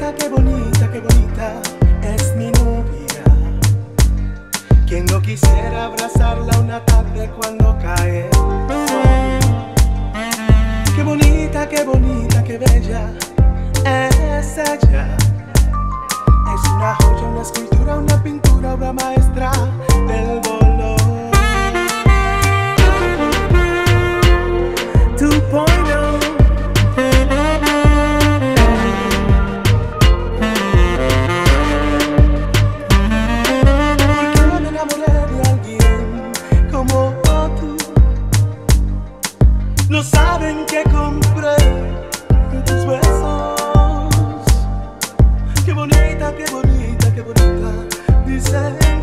qué bonita es mi novia. Quien no quisiera abrazarla una tarde cuando cae el sol. Qué bonita, qué bella es ella. Es una joya, una escultura, una pintura, obra maestra del dolor. 2.0. No saben que compré tus besos. Qué bonita, qué bonita, qué bonita, dicen.